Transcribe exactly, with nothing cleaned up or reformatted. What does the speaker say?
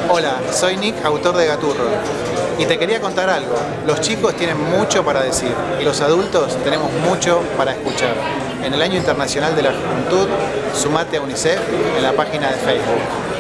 Hola, soy Nick, autor de Gaturro, y te quería contar algo. Los chicos tienen mucho para decir y los adultos tenemos mucho para escuchar. En el Año Internacional de la Juventud, sumate a UNICEF en la página de Facebook.